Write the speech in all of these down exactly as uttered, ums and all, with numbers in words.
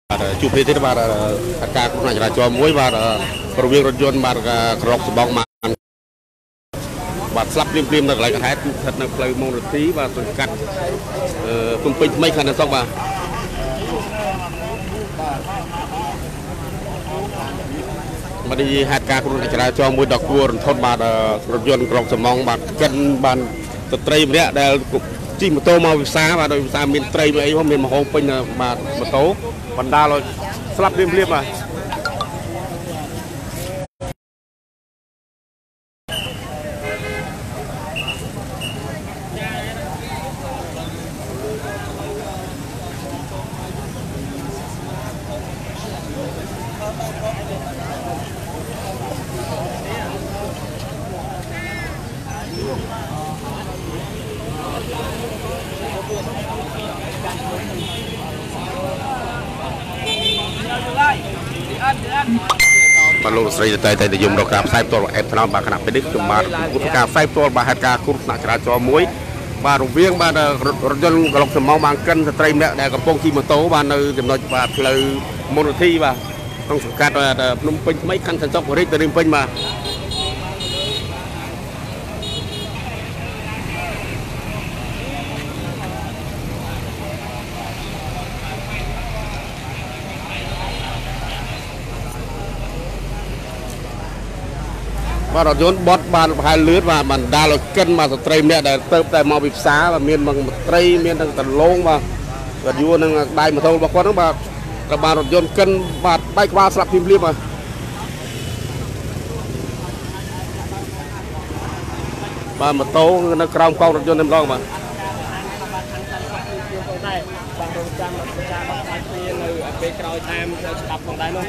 ជួបគ្នាទៀតបាទការគ្រោះថ្នាក់ចរាចរណ៍មួយបាទរវាងរថយន្តបាទក្រឡុកសំបងមកបាទស្លាប់ព្រាមព្រាមនៅកន្លែងកន្លែងស្ថិតនៅផ្លូវមងរទ្ធីបាទសង្កាត់ភ្នំពេញថ្មីខណ្ឌនៅស្រុកបាទបាទនេះហេតុការណ៍គ្រោះថ្នាក់ចរាចរណ៍មួយដ៏គួររន្ធត់បាទរថយន្តក្រឡុកសំបងបាទកិនបានស្ត្រីម្នាក់ដែលជិះម៉ូតូមកវិសាបាទដោយវិសាមានត្រីអីហ្នឹងមានមហោពេញបាទម៉ូតូបណ្ដាលឲ្យស្លាប់ព្រាមព្រាមបាទបាទលោកស្រីតែតែនិយមរកការផ្សាយផ្ទាល់អេបថ្នោតបាទគណៈពេលនេះខ្ញុំបាទពុទ្ធការផ្សាយផ្ទាល់បាទហេតុការណ៍គ្រោះថ្នាក់ចរាចរណ៍មួយបាទរវាងបាទរថយន្តក្រឡុកសំងបានកិនស្ត្រីម្នាក់ដែលកំពុងជិះម៉ូតូបាទនៅចំណុចបាទផ្លូវមនធីបាទក្នុងសង្កាត់ភ្នំពេញថ្មីខណ្ឌសន្តិសុខរាជធានីពេញបាទបាទរថយន្តបត់បានប្រហែលលឿនបាទបណ្ដាលឲ្យកិនមកស្ត្រីម្នាក់ដែលទៅតែមកពីផ្សារបាទមានមកត្រីមានទាំងដលងបាទគាត់យួរនឹងដៃម៉ូតូរបស់គាត់ហ្នឹងបាទត្រូវបានរថយន្តកិនបាទបែកក្បាលស្លាប់ភ្លាមភ្លាមបាទបាទម៉ូតូនៅក្រោមកងរថយន្តតែម្ដងបាទដែរបាទរងចាំប្រកាសបោះផ្សាយគ្នានៅពេលក្រោយតាមស្ដាប់ផងដែរនោះ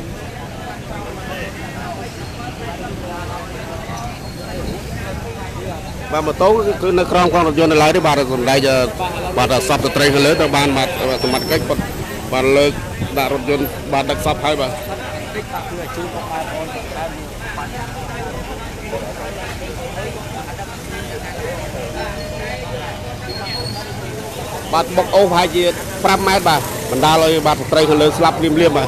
បាទម៉ូតូគឺនៅក្រោមកងរថយន្តនៅឡើយទេបាទសម្ដែងបាទសពស្ត្រីខាងលើទៅបានបាទសមត្ថកិច្ចបាទលើកដាក់រថយន្តបាទដឹកសពហើយបាទបាទបុកអូសប្រហែលជាប្រាំម៉ែត្របាទបណ្ដាលឲ្យបាទស្ត្រីខាងលើស្លាប់ភ្លាមភ្លាមបាទ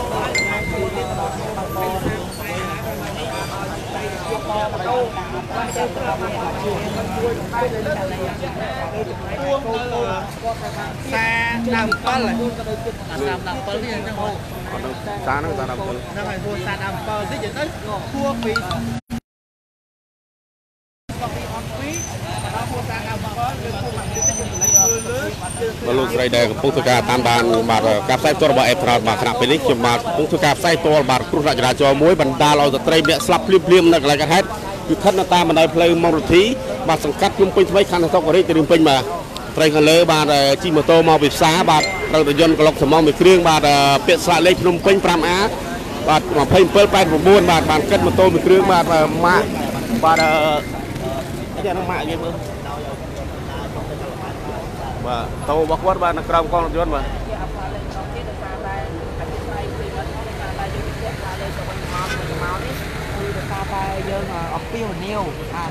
សាដើម7សាដើម7នេះអញ្ចឹងហូសាហ្នឹងសាដើម7ហ្នឹងហើយហូសាដើម7តិចទៅគួរពីបាទលោកស្រីដែលកំពុងធ្វើការតាមដានបាទការផ្សាយផ្ទាល់របស់អេប្រ៉ាបាទគណៈពេលនេះខ្ញុំបាទកំពុងធ្វើការផ្សាយផ្ទាល់បាទគ្រោះថ្នាក់ចរាចរណ៍មួយបណ្ដាលឲ្យស្ត្រីម្នាក់ស្លាប់ភ្លាមភ្លាមនៅកន្លែងកើតហេតុគឺខិតនៅតាមបណ្ដោយផ្លូវមងរទ្ធីបាទសង្កាត់ភ្នំពេញថ្មីខណ្ឌសន្តិសុខរាជធានីពេញបាទត្រីខាងលើបាទជិះម៉ូតូមកពីផ្សារបាទត្រូវរថយន្តក្រឡុកសំងមួយគ្រឿងបាទពាក្យស្លាកលេខភ្នំពេញ 5A បាទ2789បាទបានកិតម៉ូតូមួយគ្រឿងបាទម៉ាក់បាទអីហ្នឹងម៉ាក់និយាយមើលបាទតោរបស់គាត់បាទនៅក្រោមកងរថយន្តបាទតែយើងអស់ពីវនីវអា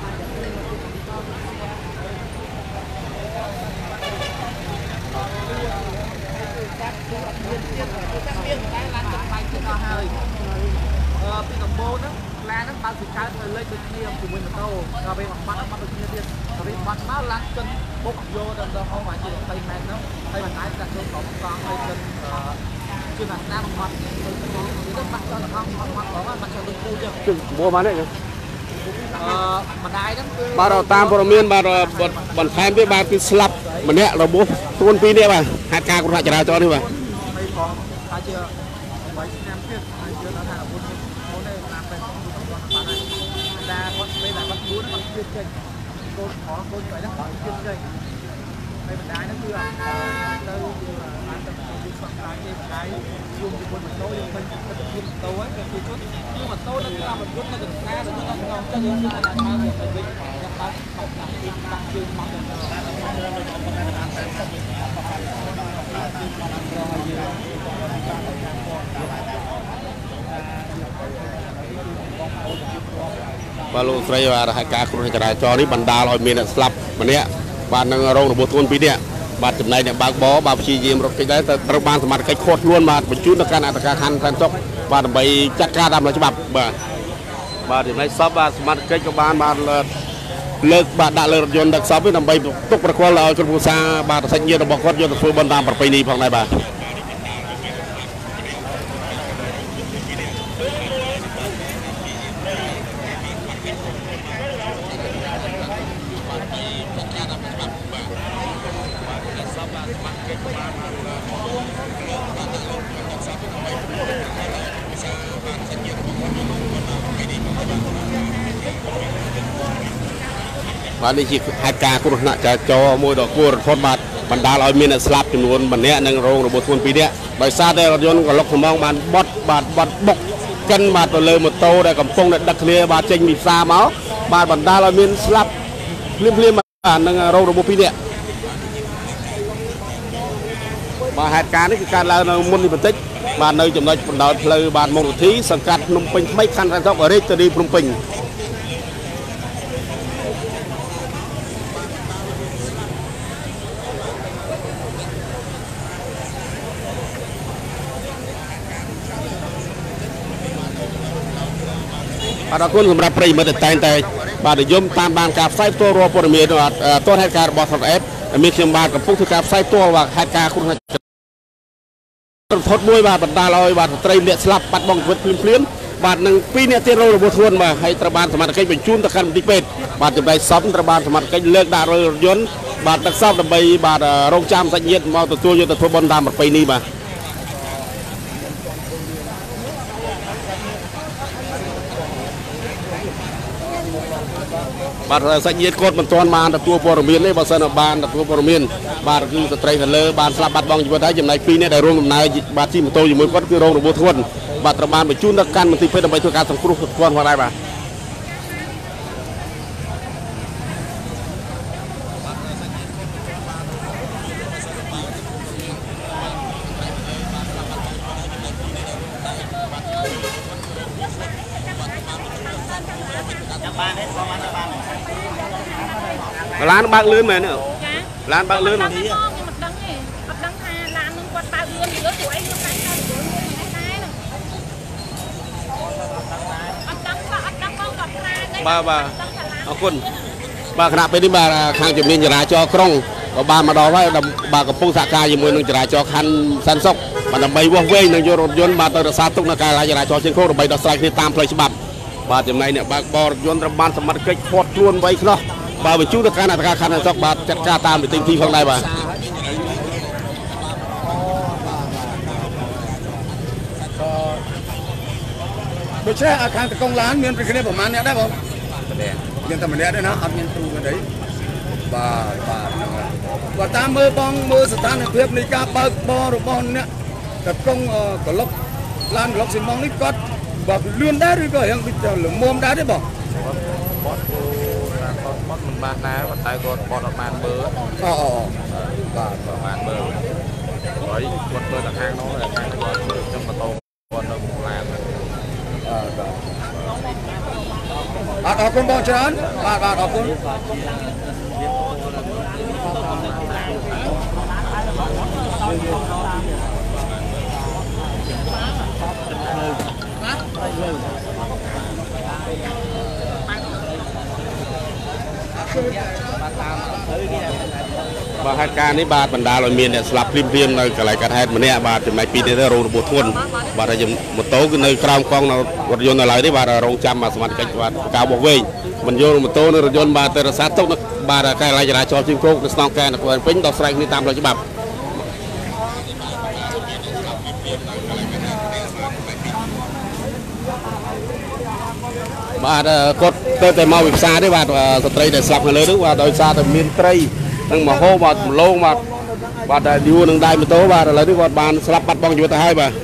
ចាប់ជួបមានទៀតចាប់មានតែឡានទឹកបាយទៀតអស់ហើយអឺពីដំបូងហ្នឹងឡានហ្នឹងបើកពីកើតទៅលេខដូចគ្នាជាមួយម៉ូតូដល់ពេលបាត់បាត់ដូចគ្នាទៀតដល់ពេលបាត់មកឡានកិនបុកយកដល់ដល់ហោះមកជាยี่สิบម៉ែត្រហ្នឹងហើយបន្តែតែចូលក្រុមកង់ហើយកិនគឺថាតាមបាត់ទៅទៅបាត់ដល់ហោះបាត់បាត់បាត់ចូលទៅគូចឹងជឹងមួមកនេះអឺម្ដាយហ្នឹងគឺបាទតាមព័ត៌មានបាទបន្ថែមទៀតបាទគឺស្លាប់ម្នាក់របស់ខ្លួនពីរនាក់បាទហេតុការណ៍គ្រោះថ្នាក់ចរាចរណ៍នេះបាទហើយផងថាជាបីឆ្នាំទៀតហើយយើងថាអាវុធនេះមុននេះតាមពេលគាត់គាត់បានហើយតែគាត់ពេលដែលគាត់គួរគាត់ជឿចេញកូនខកូនទៅហ្នឹងគាត់ជឿចេញហើយម្ដាយហ្នឹងគឺទៅបានទៅជួយស្វាក់ស្រាយទេម្ដាយជួបជាមួយម៉ូតូយើងមិនទៅជួបម៉ូតូហ្នឹងគឺជួយគឺម៉ូតូនឹងតាមរថយន្តនៅកណ្ដាលរថយន្តក្នុងទៅយើងថាថាទៅវិញខ្ញុំបានខំដាក់ទីដាក់ជើងមកទៅបាទលោកស្រីបាទហេតុការណ៍គ្រោះចរាចរណ៍នេះបណ្ដាលឲ្យមានអ្នកស្លាប់ម្នាក់បាទនឹងរងរបួសធ្ងន់ពីរនាក់បាទចំណែកអ្នកបើកបរបាទព្យាយាមរកកិច្ចដែរត្រូវបានសមត្ថកិច្ចខុសខ្លួនបាទបញ្ជូនទៅកាន់អន្តរការខណ្ឌសានសុខបាទដើម្បីចាត់ការតាមផ្លូវច្បាប់បាទបាទចំណែកសពបាទសមត្ថកិច្ចក៏បានបានលើកបាទដាក់លើរថយន្តដឹកសពដើម្បីទុកប្រគល់ឲ្យក្រុមគ្រួសារបាទសាច់ញាតិរបស់គាត់យកទៅធ្វើបុណ្យតាមប្រពៃណីផងដែរបាទបាទនេះជាហេតុការណ៍គ្រោះថ្នាក់ចរាចរណ៍មួយដ៏គួររន្ធត់បាទបណ្ដាលឲ្យមានអ្នកស្លាប់ចំនួនម្នាក់និងរងរបួសធ្ងន់ពីរនាក់ដោយសារតែរថយន្តកន្លុកថ្មងបានបត់បាទបត់បុកកិនបាទទៅលើម៉ូតូដែលកំពុងតែដឹកគ្នាបាទចេញពីផ្សារមកបាទបណ្ដាលឲ្យមានស្លាប់ភ្លាមភ្លាមបាទនិងរងរបួសពីរនាក់បាទហេតុការណ៍នេះគឺកើតឡើងនៅមុននេះបន្តិចបាទនៅចំណុចបណ្ដោយផ្លូវបាទមុខវិធីសង្កាត់ភ្នំពេញថ្មីខណ្ឌសានសុខរាជធានីភ្នំពេញអរគុណសម្រាប់ប្រិយមិត្តតែងតែបាទនិយមតាមដានការផ្សាយផ្ទាល់រាល់ព័ត៌មានទាល់ហេតុការណ៍របស់ ថត អេប មានខ្ញុំបាទកំពុងធ្វើការផ្សាយផ្ទាល់បាទហេតុការណ៍គ្រោះថ្នាក់រន្ធត់មួយបាទបណ្ដាលឲ្យបាទស្ត្រីម្នាក់ស្លាប់បាត់បង់ជីវិតភ្លាមៗបាទនិងពីរនាក់ទៀតរងរបួសធ្ងន់បាទហើយត្រូវបានសមត្ថកិច្ចបញ្ជូនទៅកាន់មន្ទីរពេទ្យបាទចំណែកសពត្រូវបានសមត្ថកិច្ចលើកដាក់លើរថយន្តបាទដឹកសពដើម្បីបាទរងចាំសាច់ញាតិមកទទួលយកទៅធ្វើបុណ្យតាមប្រពៃណីបាទបាទសាច់ញាតិគាត់មិនទាន់បានទទួលព័ត៌មានទេបើសិនបានទទួលព័ត៌មានបាទគឺស្ត្រីខាងលើបានស្លាប់បាត់បង់ជីវិតហើយចំណែកពីរនាក់ដែលរួមដំណើរបាទជិះម៉ូតូជាមួយគាត់គឺរងរបួសធ្ងន់បាទត្រូវបានបញ្ជូនទៅកាន់មន្ទីរពេទ្យដើម្បីធ្វើការសង្គ្រោះគាត់ផងដែរបាទឡានបើកលឿនមែនទេឡានបើកលឿនមកនេះអត់ដឹងទេអត់ដឹងថាឡាននឹងគាត់បើកលឿនឬព្រោះអីខ្ញុំតែតែលឿនដែរហ្នឹងអត់ដឹងក៏អត់ដឹងផងគាត់ប្រាទេបាទបាទអរគុណបាទគណៈពេលនេះបាទខាងជំនាញចរាចរណ៍ក្រុងក៏បានមកដល់ហើយបាទកំពុងសហការជាមួយនឹងចរាចរណ៍ខណ្ឌសានសុខបាទដើម្បីវាស់វែងនឹងយករថយន្តបាទទៅរក្សាទុកនៅការិយាល័យចរាចរណ៍ជាងគោកដើម្បីដោះស្រាយគ្នាតាមផ្លូវច្បាប់បាទចំណែកអ្នកបើកបររថយន្តត្រូវបានសមត្ថកិច្ចឃាត់ខ្លួនໄວខ្នោះបាទបញ្ជូនទៅកាន់អន្តរការខណ្ឌសានសុខបាទចាត់ការតាមនីតិវិធីផងដែរបាទដូច្នេះអាខាងតកងឡានមានប្រគ្នាប្រហែលអ្នកដែរបងមានតែម្នាក់ទេណាអត់មានគ្រូទេបាទបាទហ្នឹងហើយបើតាមមើលបងមើលស្ថានភាពនៃការបើកបររបស់អ្នកតកងក្លុកឡានកក្លុកស៊ីម៉ងនេះគាត់បើលឿនដែរឬក៏រៀងដូចល្មមដែរទេបងគាត់គាត់មិនបានដែរតែគាត់គាត់អត់បានមើលអូបាទគាត់បានមើលហើយគាត់មើលតែខាងនោះខាងគាត់ខ្ញុំម៉ូតូគាត់នៅមុខឡានអឺបាទអរគុណបងច្រើនបាទបាទអរគុណបាទហេតុការណ៍នេះបាទបណ្ដាលឲ្យមានអ្នកស្លាប់ភ្លាមៗនៅកន្លែងកាត់ហេតុម្នាក់បាទចំណែកពីរទៀតរងរបួសធ្ងន់បាទហើយម៉ូតូគឺនៅក្រោមកង់នៅរថយន្តនៅឡើយទេបាទរងចាំបាទសមត្ថកិច្ចបាទការបោះវែងមិនយកម៉ូតូនិងរថយន្តបាទទៅរក្សាទុកនៅបាទការិយាល័យចរាចរណ៍ជើងគោកនៅស្នងការនគរពេញដោះស្រាយគ្នាតាមផ្លូវច្បាប់បាទគាត់ទៅតែមកវិផ្សារទេបាទស្ត្រីដែលស្លាប់នៅលើនោះបាទដោយសារតែមានត្រីនិងមហោបាទម្លងបាទបាទតែយួរនឹងដៃម៉ូតូបាទឥឡូវនេះគាត់បានស្លាប់បាត់បង់ជីវិតទៅហើយបាទ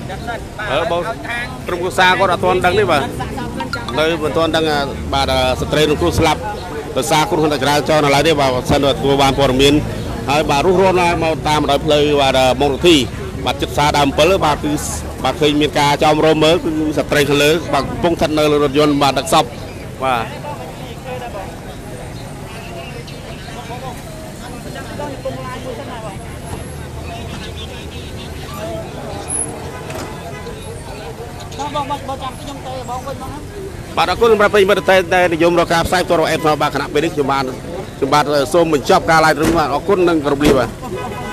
ở bao trong quốc gia có đã toàn đăng đấy bà đây mà toàn đăng bà là straight trong quốc slap từ xa cũng không được ra cho nó lại đấy bà sân được của ban phò miền hay bà rút rôn ra mà tam đợi lời bà là mong thi bà chật xa đàm pớ bà cứ bà khơi miền ca trong rô mới cứ straight lớn bà phong thật nơi rồi dồn bà đặc sọc và bà đã có bà phải mà tay tay dùng rồi cà sai cho rồi em nó bà khả năng bên đấy chúng bà chúng bà xôm mình chọc ca lại đúng không ạ có nâng cầm đi mà